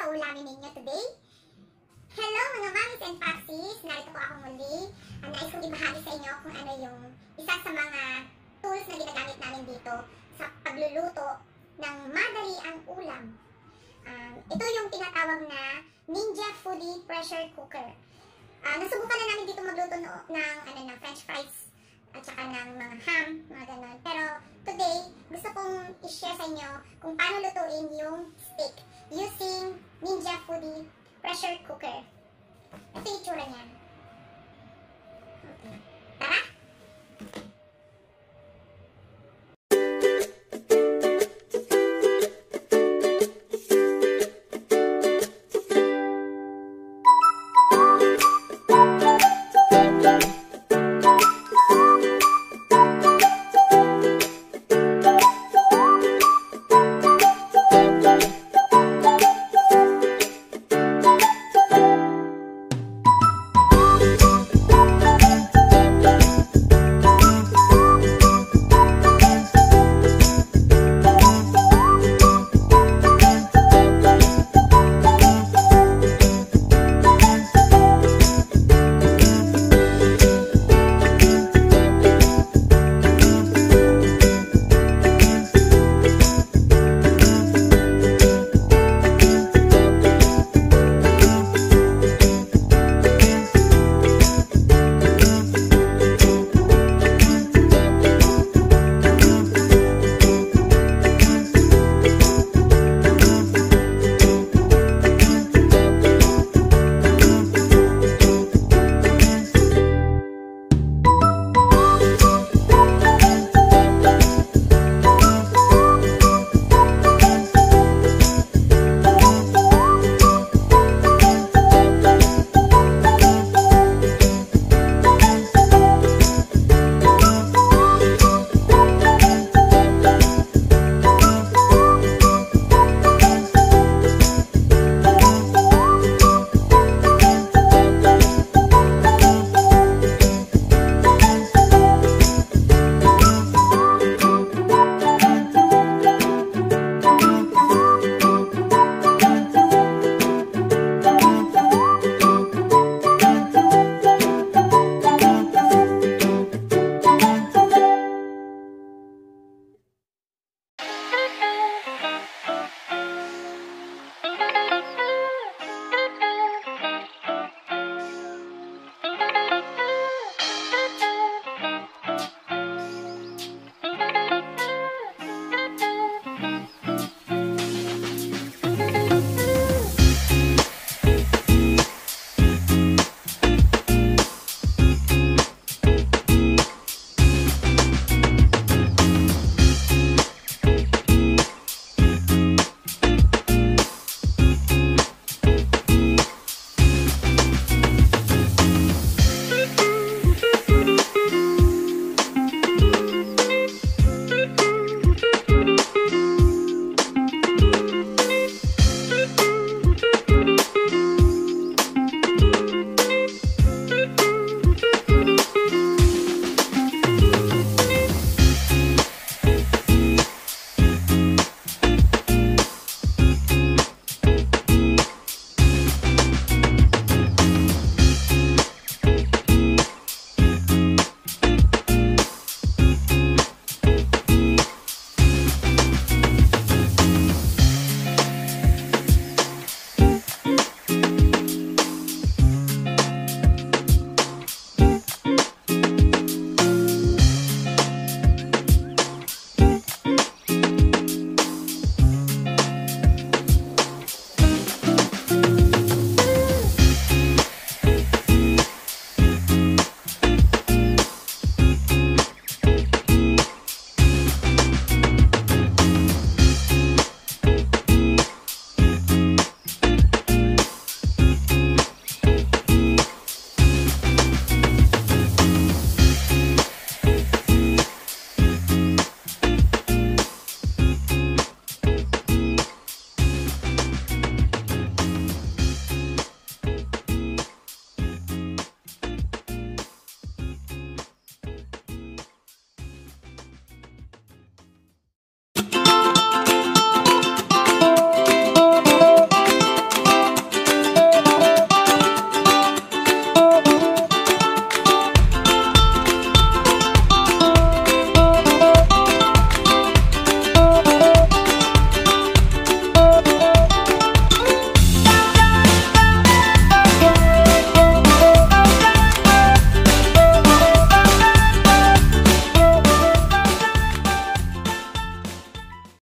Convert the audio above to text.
uulamin ninyo today? Hello mga mamis and papsis! Narito po ako muli. Nais kong ibahagi sa inyo kung ano yung isa sa mga tools na ginagamit namin dito sa pagluluto ng madaliang ulam. Ito yung tinatawag na Ninja Foodi Pressure Cooker. Nasubukan na namin dito magluto ng french fries at saka ng mga ham, mga ganon. Pero today, gusto kong i-share sa inyo kung paano lutuin yung steak using Ninja Foodi Pressure Cooker. Ito yung itsura niya.